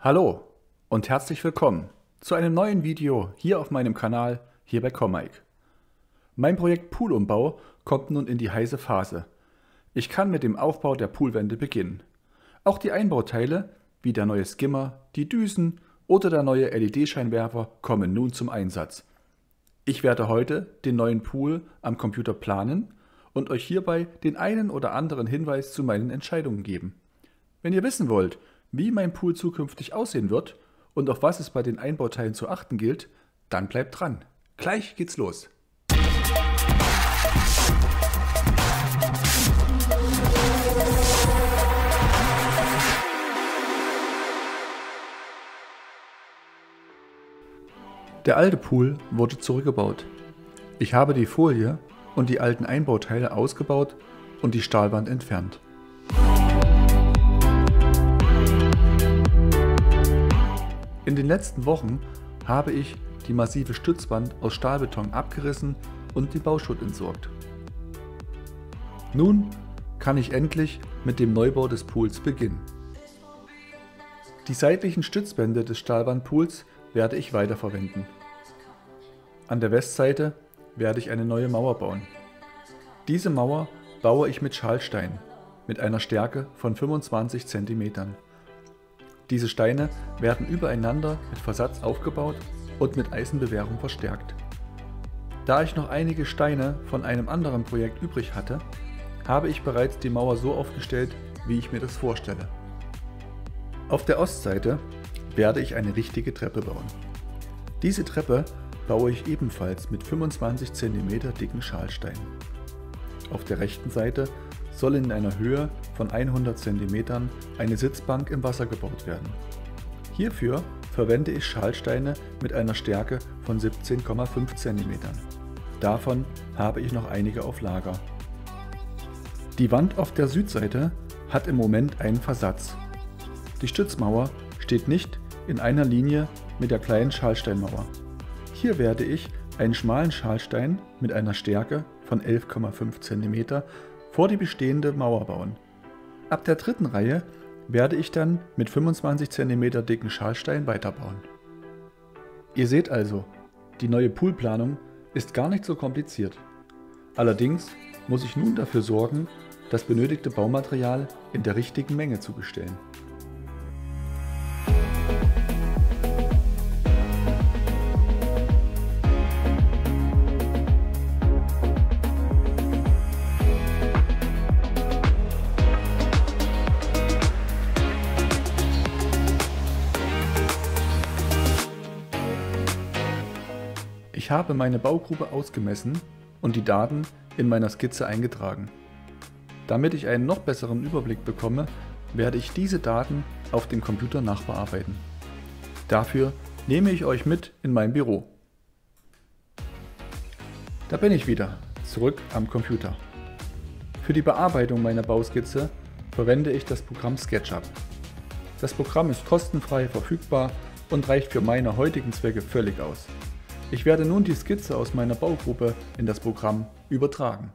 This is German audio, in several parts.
Hallo und herzlich willkommen zu einem neuen Video hier auf meinem Kanal, hier bei Comike. Mein Projekt Poolumbau kommt nun in die heiße Phase. Ich kann mit dem Aufbau der Poolwände beginnen. Auch die Einbauteile, wie der neue Skimmer, die Düsen oder der neue LED-Scheinwerfer kommen nun zum Einsatz. Ich werde heute den neuen Pool am Computer planen und euch hierbei den einen oder anderen Hinweis zu meinen Entscheidungen geben. Wenn ihr wissen wollt, wie mein Pool zukünftig aussehen wird und auf was es bei den Einbauteilen zu achten gilt, dann bleibt dran. Gleich geht's los. Der alte Pool wurde zurückgebaut. Ich habe die Folie und die alten Einbauteile ausgebaut und die Stahlwand entfernt. In den letzten Wochen habe ich die massive Stützwand aus Stahlbeton abgerissen und den Bauschutt entsorgt. Nun kann ich endlich mit dem Neubau des Pools beginnen. Die seitlichen Stützbände des Stahlwandpools werde ich weiterverwenden. An der Westseite werde ich eine neue Mauer bauen. Diese Mauer baue ich mit Schalstein mit einer Stärke von 25 cm. Diese Steine werden übereinander mit Versatz aufgebaut und mit Eisenbewehrung verstärkt. Da ich noch einige Steine von einem anderen Projekt übrig hatte, habe ich bereits die Mauer so aufgestellt, wie ich mir das vorstelle. Auf der Ostseite werde ich eine richtige Treppe bauen. Diese Treppe baue ich ebenfalls mit 25 cm dicken Schalstein. Auf der rechten Seite soll in einer Höhe von 100 cm eine Sitzbank im Wasser gebaut werden. Hierfür verwende ich Schalsteine mit einer Stärke von 17,5 cm. Davon habe ich noch einige auf Lager. Die Wand auf der Südseite hat im Moment einen Versatz. Die Stützmauer steht nicht in einer Linie mit der kleinen Schalsteinmauer. Hier werde ich einen schmalen Schalstein mit einer Stärke von 11,5 cm vor die bestehende Mauer bauen. Ab der dritten Reihe werde ich dann mit 25 cm dicken Schalstein weiterbauen. Ihr seht also, die neue Poolplanung ist gar nicht so kompliziert. Allerdings muss ich nun dafür sorgen, das benötigte Baumaterial in der richtigen Menge zu bestellen. Ich habe meine Baugrube ausgemessen und die Daten in meiner Skizze eingetragen. Damit ich einen noch besseren Überblick bekomme, werde ich diese Daten auf dem Computer nachbearbeiten. Dafür nehme ich euch mit in mein Büro. Da bin ich wieder, zurück am Computer. Für die Bearbeitung meiner Bauskizze verwende ich das Programm SketchUp. Das Programm ist kostenfrei verfügbar und reicht für meine heutigen Zwecke völlig aus. Ich werde nun die Skizze aus meiner Baugruppe in das Programm übertragen.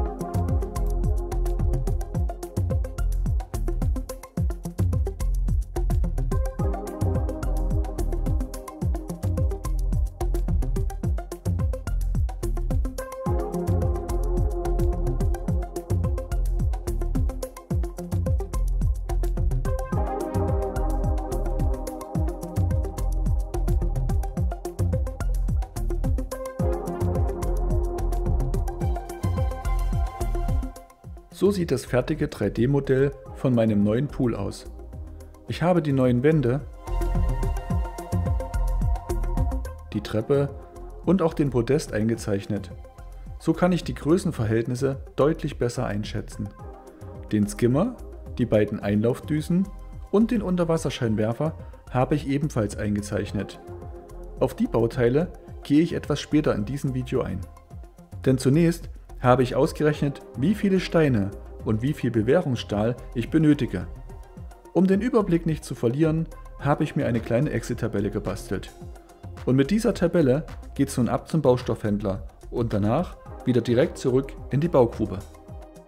So sieht das fertige 3D-Modell von meinem neuen Pool aus. Ich habe die neuen Wände, die Treppe und auch den Podest eingezeichnet. So kann ich die Größenverhältnisse deutlich besser einschätzen. Den Skimmer, die beiden Einlaufdüsen und den Unterwasserscheinwerfer habe ich ebenfalls eingezeichnet. Auf die Bauteile gehe ich etwas später in diesem Video ein. Denn zunächst habe ich ausgerechnet, wie viele Steine und wie viel Bewährungsstahl ich benötige. Um den Überblick nicht zu verlieren, habe ich mir eine kleine Excel-Tabelle gebastelt. Und mit dieser Tabelle geht es nun ab zum Baustoffhändler und danach wieder direkt zurück in die Baugrube.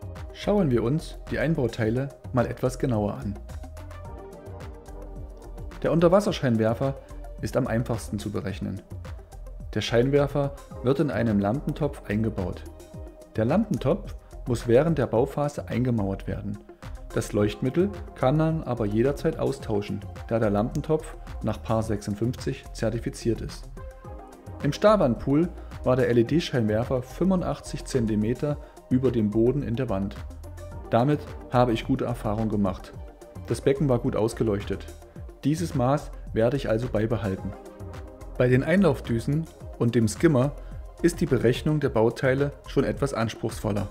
Schauen wir uns die Einbauteile mal etwas genauer an. Der Unterwasserscheinwerfer ist am einfachsten zu berechnen. Der Scheinwerfer wird in einem Lampentopf eingebaut. Der Lampentopf muss während der Bauphase eingemauert werden. Das Leuchtmittel kann man aber jederzeit austauschen, da der Lampentopf nach Part 56 zertifiziert ist. Im Stahlwandpool war der LED-Scheinwerfer 85 cm über dem Boden in der Wand. Damit habe ich gute Erfahrung gemacht. Das Becken war gut ausgeleuchtet. Dieses Maß werde ich also beibehalten. Bei den Einlaufdüsen und dem Skimmer ist die Berechnung der Bauteile schon etwas anspruchsvoller.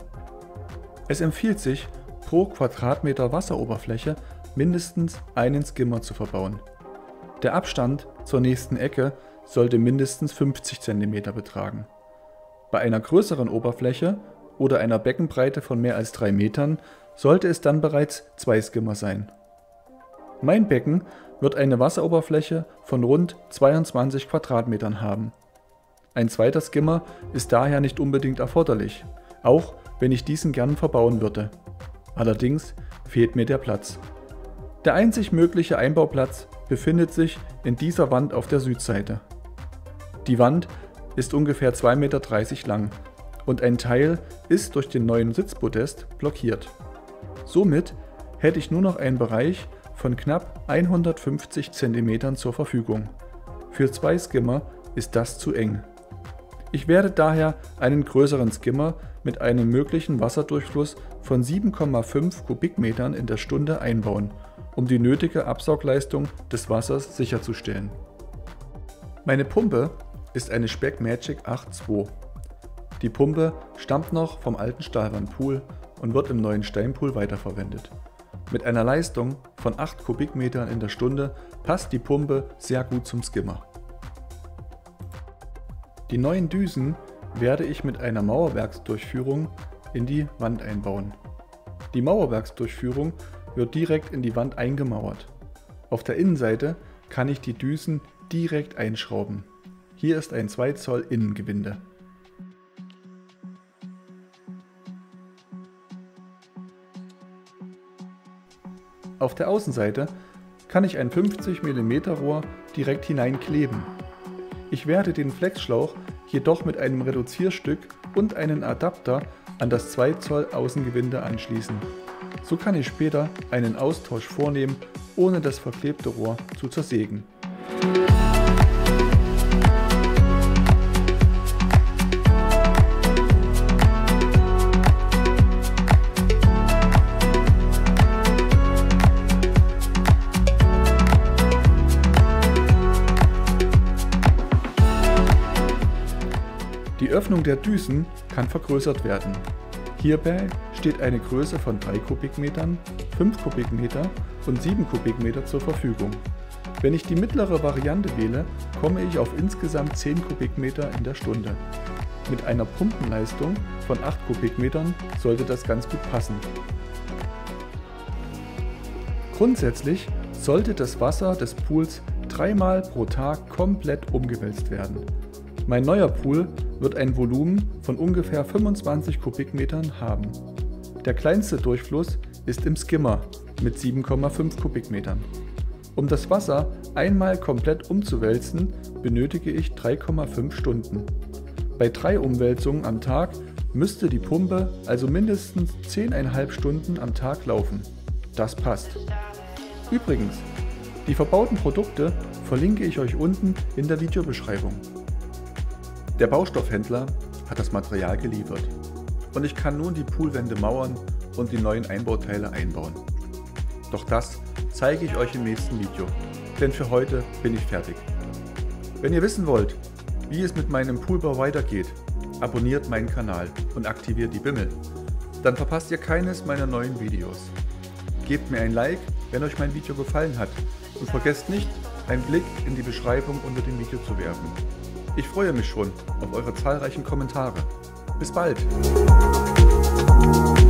Es empfiehlt sich, pro Quadratmeter Wasseroberfläche mindestens einen Skimmer zu verbauen. Der Abstand zur nächsten Ecke sollte mindestens 50 cm betragen. Bei einer größeren Oberfläche oder einer Beckenbreite von mehr als 3 Metern sollte es dann bereits 2 Skimmer sein. Mein Becken wird eine Wasseroberfläche von rund 22 Quadratmetern haben. Ein zweiter Skimmer ist daher nicht unbedingt erforderlich, auch wenn ich diesen gern verbauen würde. Allerdings fehlt mir der Platz. Der einzig mögliche Einbauplatz befindet sich in dieser Wand auf der Südseite. Die Wand ist ungefähr 2,30 Meter lang und ein Teil ist durch den neuen Sitzpodest blockiert. Somit hätte ich nur noch einen Bereich von knapp 150 cm zur Verfügung. Für 2 Skimmer ist das zu eng. Ich werde daher einen größeren Skimmer mit einem möglichen Wasserdurchfluss von 7,5 Kubikmetern in der Stunde einbauen, um die nötige Absaugleistung des Wassers sicherzustellen. Meine Pumpe ist eine Speck Magic 8.2. Die Pumpe stammt noch vom alten Stahlwandpool und wird im neuen Steinpool weiterverwendet. Mit einer Leistung von 8 Kubikmetern in der Stunde passt die Pumpe sehr gut zum Skimmer. Die neuen Düsen werde ich mit einer Mauerwerksdurchführung in die Wand einbauen. Die Mauerwerksdurchführung wird direkt in die Wand eingemauert. Auf der Innenseite kann ich die Düsen direkt einschrauben. Hier ist ein 2 Zoll Innengewinde. Auf der Außenseite kann ich ein 50 mm Rohr direkt hineinkleben. Ich werde den Flexschlauch jedoch mit einem Reduzierstück und einen Adapter an das 2 Zoll Außengewinde anschließen. So kann ich später einen Austausch vornehmen, ohne das verklebte Rohr zu zersägen. Die Öffnung der Düsen kann vergrößert werden. Hierbei steht eine Größe von 3 Kubikmetern, 5 Kubikmeter und 7 Kubikmeter zur Verfügung. Wenn ich die mittlere Variante wähle, komme ich auf insgesamt 10 Kubikmeter in der Stunde. Mit einer Pumpenleistung von 8 Kubikmetern sollte das ganz gut passen. Grundsätzlich sollte das Wasser des Pools 3-mal pro Tag komplett umgewälzt werden. Mein neuer Pool wird ein Volumen von ungefähr 25 Kubikmetern haben. Der kleinste Durchfluss ist im Skimmer mit 7,5 Kubikmetern. Um das Wasser einmal komplett umzuwälzen, benötige ich 3,5 Stunden. Bei 3 Umwälzungen am Tag müsste die Pumpe also mindestens 10,5 Stunden am Tag laufen. Das passt. Übrigens, die verbauten Produkte verlinke ich euch unten in der Videobeschreibung. Der Baustoffhändler hat das Material geliefert und ich kann nun die Poolwände mauern und die neuen Einbauteile einbauen. Doch das zeige ich euch im nächsten Video, denn für heute bin ich fertig. Wenn ihr wissen wollt, wie es mit meinem Poolbau weitergeht, abonniert meinen Kanal und aktiviert die Bimmel. Dann verpasst ihr keines meiner neuen Videos. Gebt mir ein Like, wenn euch mein Video gefallen hat und vergesst nicht, einen Blick in die Beschreibung unter dem Video zu werfen. Ich freue mich schon auf eure zahlreichen Kommentare. Bis bald!